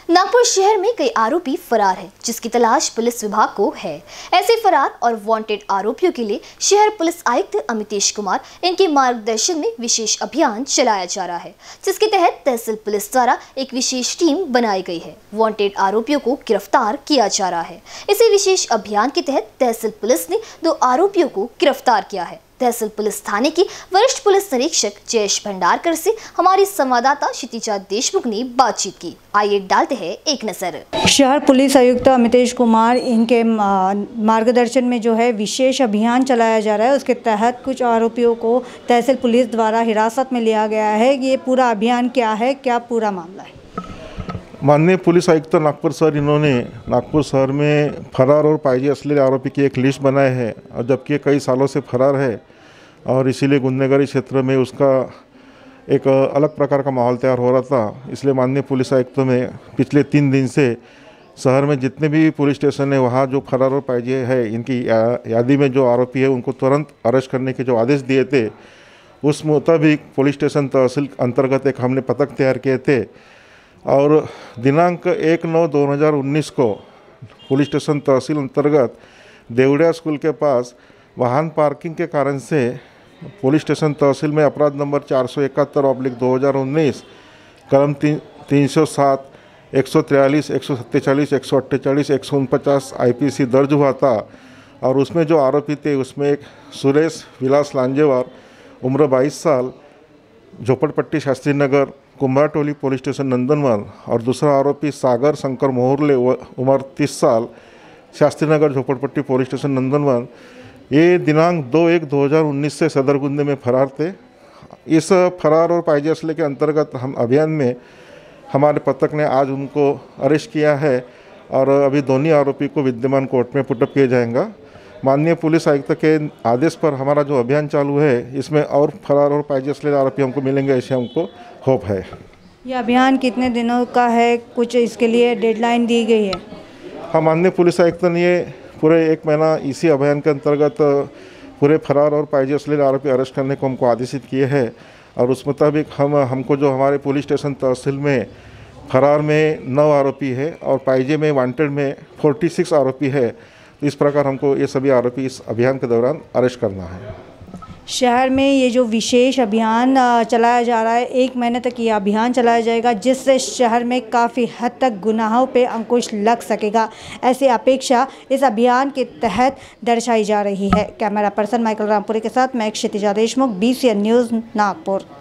नागपुर शहर में कई आरोपी फरार हैं, जिसकी तलाश पुलिस विभाग को है। ऐसे फरार और वांटेड आरोपियों के लिए शहर पुलिस आयुक्त अमितेश कुमार इनके मार्गदर्शन में विशेष अभियान चलाया जा रहा है, जिसके तहत तहसील पुलिस द्वारा एक विशेष टीम बनाई गई है। वांटेड आरोपियों को गिरफ्तार किया जा रहा है। इसी विशेष अभियान के तहत तहसील पुलिस ने 2 आरोपियों को गिरफ्तार किया है। तहसील पुलिस थाने की वरिष्ठ पुलिस निरीक्षक जयेश भंडारकर से हमारी संवाददाता क्षितिजा देशमुख ने बातचीत की। आइए डालते हैं एक नजर। शहर पुलिस आयुक्त अमितेश कुमार इनके मार्गदर्शन में जो है विशेष अभियान चलाया जा रहा है। उसके तहत कुछ आरोपियों को तहसील पुलिस द्वारा हिरासत में लिया गया है। ये पूरा अभियान क्या है, क्या पूरा मामला है? माननीय पुलिस आयुक्त नागपुर सर, इन्होंने नागपुर शहर में फरार और पाइजे असलेले आरोपी की एक लिस्ट बनाई है, और जबकि कई सालों से फरार है और इसीलिए गुंडागर्दी क्षेत्र में उसका एक अलग प्रकार का माहौल तैयार हो रहा था। इसलिए माननीय पुलिस आयुक्त में पिछले 3 दिन से शहर में जितने भी पुलिस स्टेशन है वहाँ जो फरार और पाइजे है इनकी यादी में जो आरोपी है उनको तुरंत अरेस्ट करने के जो आदेश दिए थे, उस मुताबिक पुलिस स्टेशन तहसील अंतर्गत एक हमने पथक तैयार किए थे। और दिनांक 1/9/2019 को पुलिस स्टेशन तहसील अंतर्गत देवड़िया स्कूल के पास वाहन पार्किंग के कारण से पुलिस स्टेशन तहसील में अपराध नंबर 471/2019 कलम 307, 143, 147, 148, 149 IPC दर्ज हुआ था। और उसमें जो आरोपी थे उसमें एक सुरेश विलास लांजेवार उम्र 22 साल, झोपड़पट्टी शास्त्री नगर, कुंभारटोली पुलिस स्टेशन नंदनवन, और दूसरा आरोपी सागर शंकर मोहरले उम्र 30 साल, शास्त्री नगर झोपड़पट्टी पुलिस स्टेशन नंदनवन, ये दिनांक 2/1/2019 से सदरगुंदे में फरार थे। इस फरार और पाइजे असले के अंतर्गत हम अभियान में हमारे पथक ने आज उनको अरेस्ट किया है और अभी दोनों आरोपी को विद्यमान कोर्ट में पुटअप किया जाएगा। माननीय पुलिस आयुक्त के आदेश पर हमारा जो अभियान चालू है इसमें और फरार और पाइजे असले आरोपी हमको मिलेंगे, ऐसे हमको होप है। ये अभियान कितने दिनों का है? कुछ इसके लिए डेडलाइन दी गई है? हाँ, माननीय पुलिस आयुक्त ने ये पूरे 1 महीना इसी अभियान के अंतर्गत पूरे फरार और पाइजे असले आरोपी अरेस्ट करने को हमको आदेशित किए हैं। और उस मुताबिक हमको जो हमारे पुलिस स्टेशन तहसील में फरार में 9 आरोपी है और पाइजे में वांटेड में 46 आरोपी है। इस प्रकार हमको ये सभी आरोपी इस अभियान के दौरान अरेस्ट करना है। शहर में ये जो विशेष अभियान चलाया जा रहा है, 1 महीने तक ये अभियान चलाया जाएगा, जिससे शहर में काफ़ी हद तक गुनाहों पे अंकुश लग सकेगा, ऐसी अपेक्षा इस अभियान के तहत दर्शाई जा रही है। कैमरा पर्सन माइकल रामपुरी के साथ मैं क्षितिजा देशमुख, BCN न्यूज़, नागपुर।